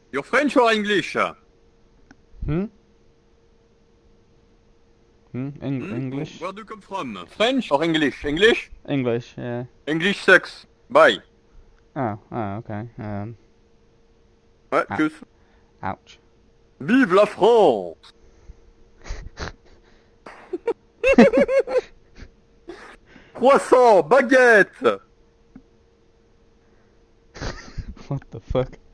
You're French or English? Hmm? English? Where do you come from? French or English? English? English, yeah. English sucks. Bye. Oh, okay. Ouais, Ah. tchuss. Ouch. Vive la France! Croissant, baguette! What the fuck?